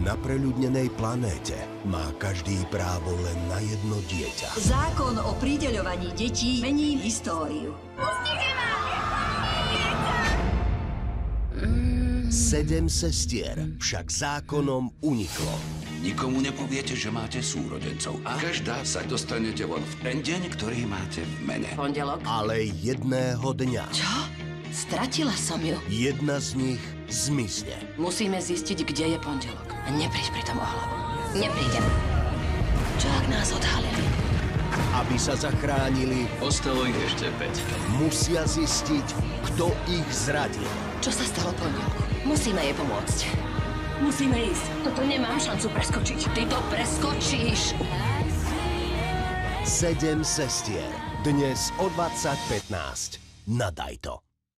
Na preľudnenej planéte má každý právo len na jedno dieťa. Zákon o prideľovaní detí mení históriu. Pustite ma! 7 sestier však zákonom uniklo. Nikomu nepoviete, že máte súrodencov. A každá sa dostanete von v ten deň, ktorý máte v mene. Pondelok. Ale jedného dňa Čo? Stratila som ju. jedna z nich zmizne. Musíme zistiť, kde je pondelok. A nepríď pri tom o hlavu. Neprídem. Čo ak nás odhalili? Aby sa zachránili, Ostalo ich ešte 5. musia zistiť, kto ich zradil. Čo sa stalo pondelku? Musíme jej pomôcť. Musíme ísť. Toto nemám šancu preskočiť. Ty to preskočíš. 7 sestier. Dnes o 20:15. Na Dajto.